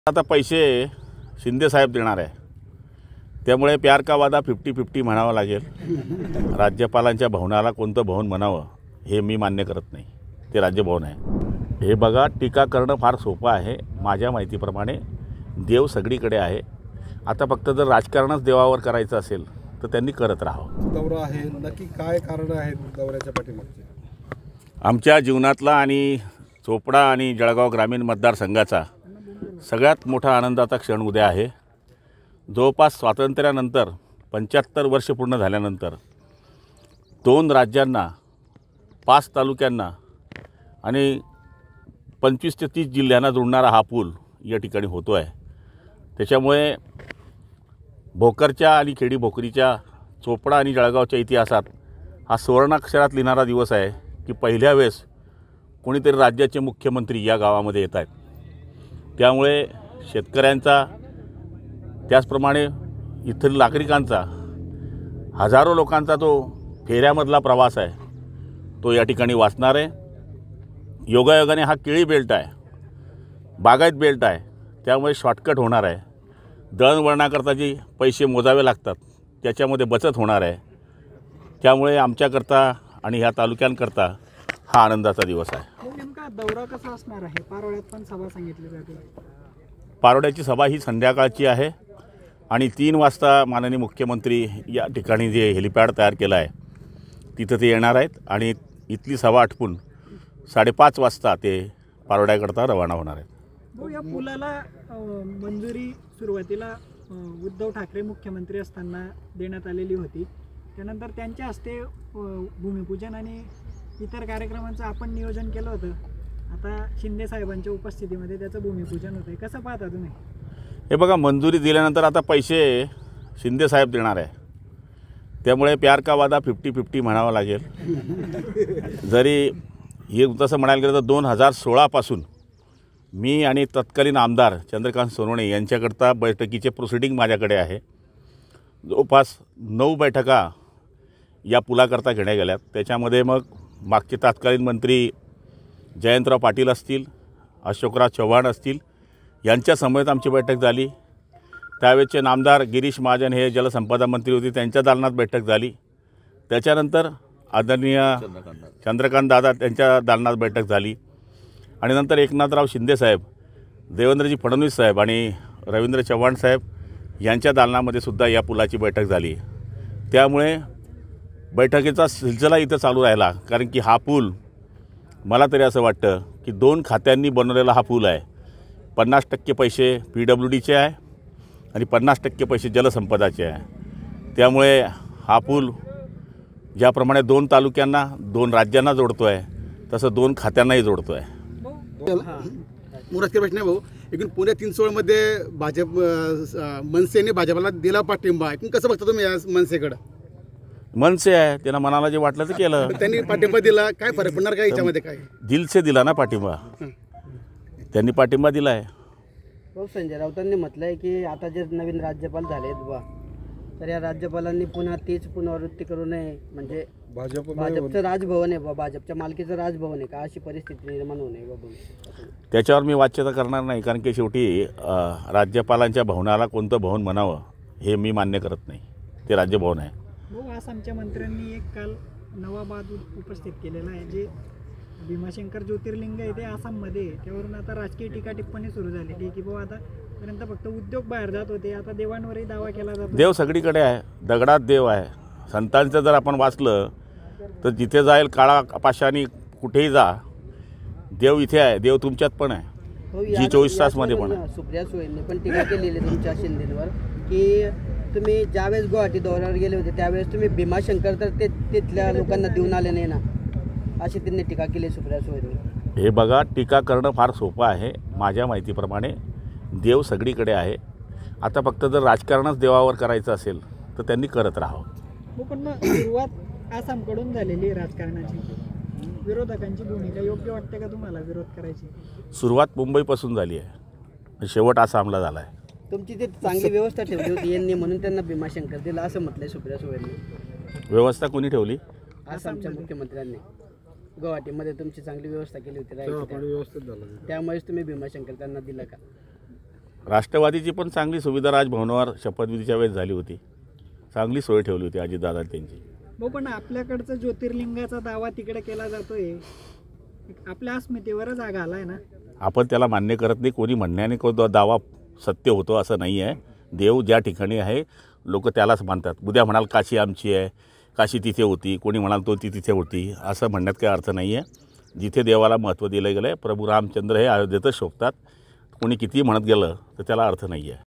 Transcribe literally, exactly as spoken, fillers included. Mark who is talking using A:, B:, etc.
A: आता पैसे शिंदे साहेब देणार आहे, त्यामुळे प्यार का वादा फिफ्टी फिफ्टी म्हणावं लागेल। राज्यपालांच्या भवनाला कोणतं भवन म्हणावं हे मी मान्य करत नाही, ते राज्यभवन आहे। हे बघा, टीका करणं फार सोपं आहे। माझ्या माहितीप्रमाणे देव सगळीकडे आहे। आता फक्त जर राजकारणच देवावर करायचं असेल तर त्यांनी करत राहावं।
B: दौरा आहे, नक्की काय कारण आहेत दौऱ्याच्या पाठीमागचे?
A: आमच्या जीवनातला आणि चोपडा आणि जळगाव ग्रामीण मतदारसंघाचा सगळ्यात मोठा आनंदाचा क्षण उद्या आहे। जवळपास स्वातंत्र्यानंतर पंच्याहत्तर वर्ष पूर्ण झाल्यानंतर दोन राज्यांना, पाच तालुक्यांना आणि पंचवीस ते तीस जिल्ह्यांना जोडणारा हा पूल या ठिकाणी होतो आहे। त्याच्यामुळे भोकरच्या आणि खेडी भोकरीच्या, चोपडा आणि जळगावच्या इतिहासात हा सुवर्णाक्षरात लिहिणारा दिवस आहे की पहिल्या वेळेस कोणीतरी राज्याचे मुख्यमंत्री या गावामध्ये येत आहेत। त्यामुळे शेतकऱ्यांचा, त्याचप्रमाणे इथील नागरिकांचा, हजारो लोकांचा जो फेऱ्यामधला प्रवास आहे तो या ठिकाणी वाचणार आहे। योगायोगाने हा केळी बेल्ट आहे, बागायत बेल्ट आहे, त्यामुळे शॉर्टकट होणार आहे। दळणवळणाकरता जे पैसे मोजावे लागतात त्याच्यामध्ये बचत होणार आहे। त्यामुळे आमच्याकरता आणि ह्या तालुक्यांकरता हा आनंदाचा दिवस आहे।
C: नेमका दौरा कसा असणार आहे? पारोळ्यात पण सभा सांगितली जाते।
A: पारोळ्याची सभा ही संध्याकाळची आहे आणि तीन वाजता माननीय मुख्यमंत्री या ठिकाणी जे हेलिपॅड तयार केलं आहे तिथं ते येणार आहेत आणि इथली सभा आटपून साडेपाच वाजता ते पारोळ्याकरता रवाना होणार आहेत।
C: भाऊ, या पुलाला मंजुरी सुरुवातीला उद्धव ठाकरे मुख्यमंत्री असताना देण्यात आलेली होती। त्यानंतर त्यांच्या हस्ते भूमिपूजन आणि इतर कार्यक्रमांचं आपण नियोजन केलं होतं। आता शिंदे साहेबांच्या उपस्थितीमध्ये त्याचं भूमिपूजन होतं आहे, कसं पाहता तुम्ही?
A: हे बघा, मंजुरी दिल्यानंतर आता पैसे शिंदे साहेब देणार आहे, त्यामुळे प्यार का वादा फिफ्टी फिफ्टी म्हणावं लागेल। जरी हे तसं म्हणायला गेलं तर दोन हजार सोळापासून मी आणि तत्कालीन आमदार चंद्रकांत सोनवणे यांच्याकरता बैठकीचे प्रोसिडिंग माझ्याकडे आहे। जवळपास नऊ बैठका या पुलाकरता घेण्यात गेल्यात। त्याच्यामध्ये मग मागचे तत्कालीन मंत्री जयंतराव पाटील असतील, अशोकराव चव्हाण असतील, यांच्या समवेत आमची बैठक झाली। त्यावेळेचे नामदार गिरीश महाजन हे जलसंपदा मंत्री होते, त्यांच्या दालनात बैठक झाली। त्याच्यानंतर आदरणीय चंद्रकांत दादा त्यांच्या दालनात बैठक झाली आणि नंतर एकनाथराव शिंदे साहेब, देवेंद्रजी फडणवीस साहेब आणि रवींद्र चव्हाण साहेब यांच्या दालनामध्ये सुद्धा या पुलाची बैठक झाली। त्यामुळे बैठकीचा सिलसिला इथं चालू राहिला, कारण की हा पूल मला तरी असं वाटतं की दोन खात्यांनी बनवलेला हा पूल आहे। पन्नास टक्के पैसे पी डब्ल्यू डीचे आहे आणि पन्नास टक्के पैसे जलसंपदाचे आहे। त्यामुळे हा पूल ज्याप्रमाणे दोन तालुक्यांना, दोन राज्यांना जोडतो आहे तसं दोन खात्यांनाही जोडतो आहे।
B: मुरादकर प्रश्न आहे भाऊ, एकूण पुणे तीनसोळमध्ये भाजप मनसेने भाजपला दिला पाठिंबा, एकूण कसं बघता तुम्ही या मनसेकडं?
A: मनसे आहे, त्यांना मनाला जे वाटलं ते केलं।
B: त्यांनी पाठिंबा दिला, काय फरक पडणार काय याच्यामध्ये? काय
A: दिलसे दिला ना पाठिंबा, त्यांनी पाठिंबा दिला आहे।
D: भाऊ, संजय राऊतांनी म्हटलं आहे की आता जे नवीन राज्यपाल झाले आहेत बा, तर या राज्यपालांनी पुन्हा तीच पुनरावृत्ती करू नये, म्हणजे
B: भाजप
D: भाजपचं राजभवन आहे बा, भाजपच्या मालकीचं राजभवन आहे का, अशी परिस्थिती निर्माण होऊ नये बाबा।
A: त्याच्यावर मी वाच्यता करणार नाही, कारण की शेवटी राज्यपालांच्या भवनाला कोणतं भवन म्हणावं हे मी मान्य करत नाही, ते राज्यभवन आहे।
C: भाऊ, आसामच्या मंत्र्यांनी एक काल नवा बाद उपस्थित केलेला आहे, जे भीमाशंकर ज्योतिर्लिंग आहे ते आसाममध्ये, त्यावरून आता राजकीय टीका टिप्पणी सुरू झालेली की भाऊ आतापर्यंत फक्त उद्योग बाहेर जात होते, आता देवांवरही दावा केला जातो।
A: देव सगळीकडे आहे, दगडात देव आहे। संतांचं जर आपण वाचलं तर जिथे जाईल काळा पाशाणी, कुठेही जा, देव इथे आहे, देव तुमच्यात पण आहे, जी चोवीस तासमध्ये पण आहे।
D: सुप्रिया सुळेंनी पण टीका केलेली तुमच्या शिंदेवर की तुम्ही ज्यावेळेस गुवाहाटी दौऱ्यावर गेले होते त्यावेळेस तुम्ही भीमाशंकर तर ते तिथल्या लोकांना देऊन आले नाही ना, अशी त्यांनी टीका केली सुप्रिया सुळेंनी।
A: हे बघा, टीका करणं फार सोपं आहे। माझ्या माहितीप्रमाणे देव सगळीकडे आहे। आता फक्त जर राजकारणच देवावर करायचं असेल तर त्यांनी करत राहावं।
C: हो, पण मग सुरुवात आसामकडून झालेली आहे राजकारणाची, विरोधकांची भूमिका योग्य वाटते का तुम्हाला विरोध करायची?
A: सुरुवात मुंबईपासून झाली आहे, शेवट आसामला झाला आहे।
D: तुमची ते चांगली व्यवस्था ठेवली होती यांनी, म्हणून त्यांना भीमाशंकर दिला असं म्हटलंय सुप्रिया सुळेंनी।
A: व्यवस्था कोणी ठेवली?
D: आसामच्या मुख्यमंत्र्यांनी। गुवाहाटीमध्ये तुमची चांगली व्यवस्था केली होती,
B: व्यवस्थित झालं,
D: त्यामुळेच तुम्ही भीमाशंकर त्यांना दिला का?
A: राष्ट्रवादीची पण चांगली सुविधा राजभवनावर शपथविधीच्या वेळेस झाली होती. चांगली सोय ठेवली होती अजितदादा त्यांची.
C: हो, पण आपल्याकडचा ज्योतिर्लिंगाचा दावा तिकडे केला जातोय, आपल्या अस्मितेवरच आग आलाय ना.
A: आपण त्याला मान्य करत नाही. कोणी म्हणण्याने को दावा सत्य होतो असं नाही आहे. देव ज्या ठिकाणी आहे लोक त्यालाच मानतात. उद्या म्हणाल काशी आमची आहे, काशी तिथे होती, कोणी म्हणाल तो ती तिथे होती, असं म्हणण्यात काही अर्थ नाही आहे. जिथे देवाला महत्त्व दिलं गेलं आहे, प्रभू रामचंद्र हे अयोध्येतच शोभतात. कोणी कितीही म्हणत गेलं तर त्याला अर्थ नाही आहे.